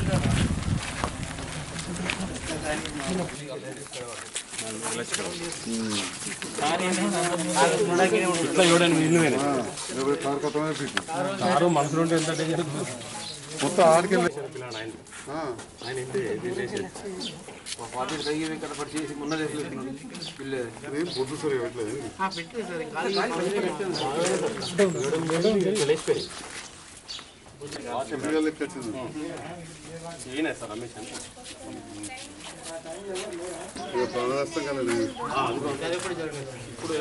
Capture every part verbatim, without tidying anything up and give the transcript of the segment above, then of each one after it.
మనసులో ఎంత మొత్తం ఆడికి పొద్దు సరే సార్ రమేష్ నష్టం కలదు ఇప్పుడు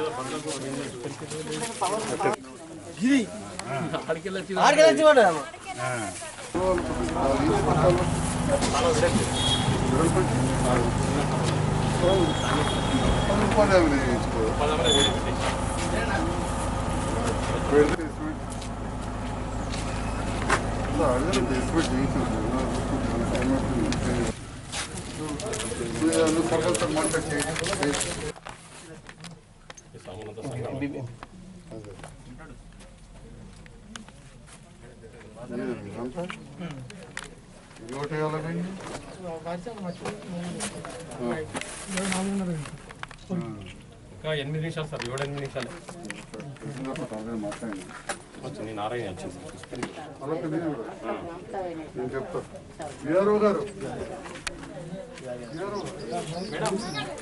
ఇంకా ఎనిమిది నిమిషాలు సార్ ఏడు ఎనిమిది నిమిషాలు నేను నారాయణ వచ్చాను నేను చెప్తా గారు మేడం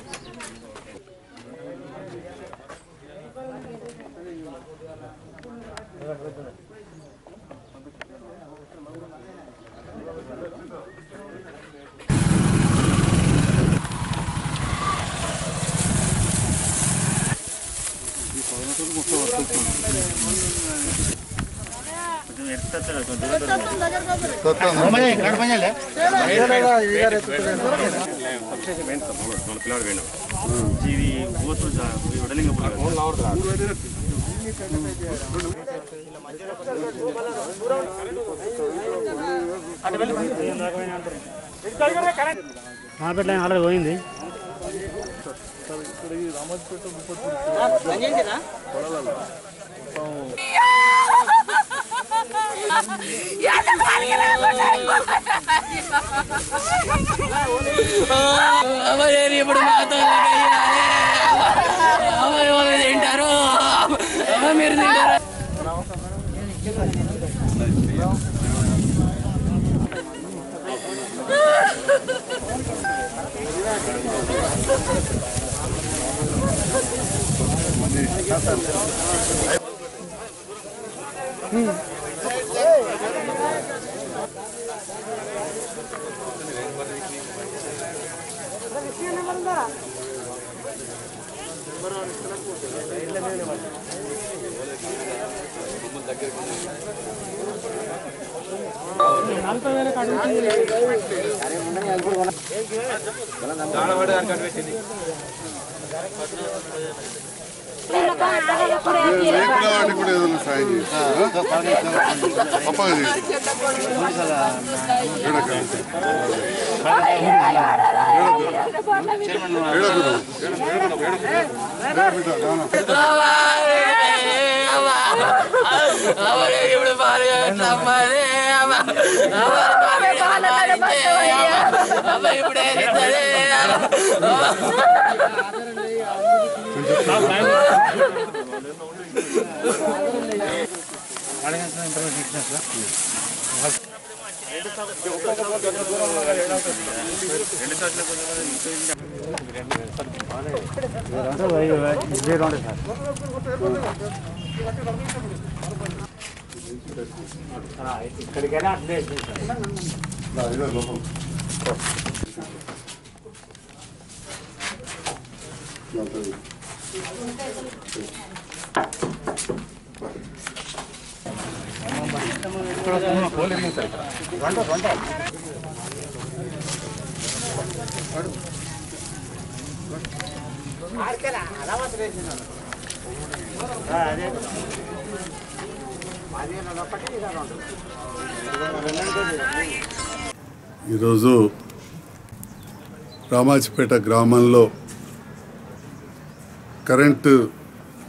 ఆల్రెడీ పోయింది ఇప్పుడు మాతో తింటారు మీరు తింటారు కూడా ఏదైనా సాయం ఇప్పుడు ఇక్కడికైనా అట్లే ఈరోజు రామాజీపేట గ్రామంలో కరెంటు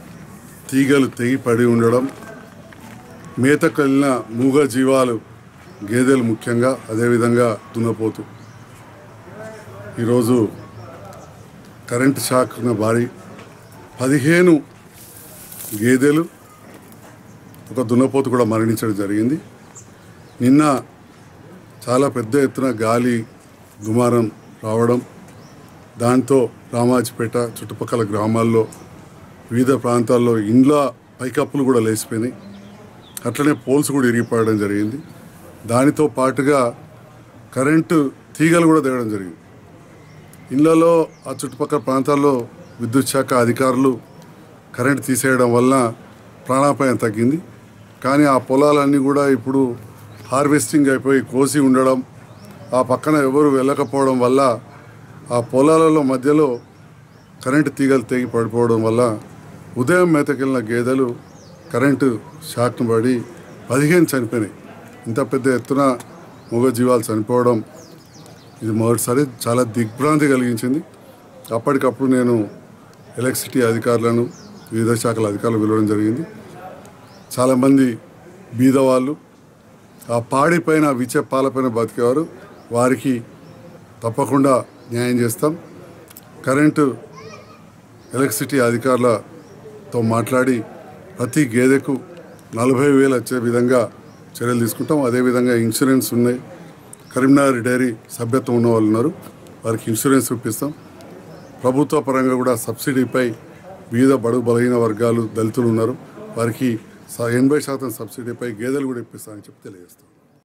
తీగలు తెగి పడి ఉండడం, మేతకెళ్ళిన మూగ జీవాలు గేదెలు ముఖ్యంగా, అదేవిధంగా దున్నపోతు. ఈరోజు కరెంటు షాక్న భారీ పదిహేను గేదెలు, ఒక దున్నపోతు కూడా మరణించడం జరిగింది. నిన్న చాలా పెద్ద ఎత్తున గాలి దుమారం రావడం, దాంతో రామాజిపేట చుట్టుపక్కల గ్రామాల్లో వివిధ ప్రాంతాల్లో ఇండ్ల పైకప్పులు కూడా లేచిపోయినాయి. అట్లనే పోల్స్ కూడా ఇరిగిపోవడం జరిగింది. దానితో పాటుగా కరెంటు తీగలు కూడా దిగడం జరిగింది. ఇళ్లలో ఆ చుట్టుపక్కల ప్రాంతాల్లో విద్యుత్ శాఖ అధికారులు కరెంటు తీసేయడం వల్ల ప్రాణాపాయం తగ్గింది. కానీ ఆ పొలాలన్నీ కూడా ఇప్పుడు హార్వెస్టింగ్ అయిపోయి కోసి ఉండడం, ఆ పక్కన ఎవరు వెళ్ళకపోవడం వల్ల ఆ పొలాలలో మధ్యలో కరెంటు తీగలు తెగి పడిపోవడం వల్ల ఉదయం మేతకెళ్ళిన గేదెలు కరెంటు షాక్ను పడి పదిహేను చనిపోయినాయి. ఇంత పెద్ద ఎత్తున మూగ జీవాలు చనిపోవడం ఇది మొదటిసారి చాలా దిగ్భ్రాంతి కలిగించింది. అప్పటికప్పుడు నేను ఎలక్ట్రిసిటీ అధికారులను, వివిధ శాఖల అధికారులు పిలవడం జరిగింది. చాలామంది బీదవాళ్ళు ఆ పాడి పైన విచ్చే పాలపైన బతికేవారు, వారికి తప్పకుండా న్యాయం చేస్తాం. కరెంటు ఎలక్ట్రిసిటీ అధికారులతో మాట్లాడి ప్రతి గేదెకు నలభై వేలు వచ్చే విధంగా చర్యలు తీసుకుంటాం. అదేవిధంగా ఇన్సూరెన్స్ ఉన్నాయి. కరీంనగర్ డైరీ సభ్యత్వం ఉన్న వాళ్ళు ఉన్నారు, వారికి ఇన్సూరెన్స్ ఇప్పిస్తాం. ప్రభుత్వ పరంగా కూడా సబ్సిడీపై వివిధ బడుగు బలహీన వర్గాలు, దళితులు ఉన్నారు, వారికి ఎనభై శాతం సబ్సిడీపై గేదెలు కూడా ఇప్పిస్తామని చెప్పి తెలియజేస్తాం.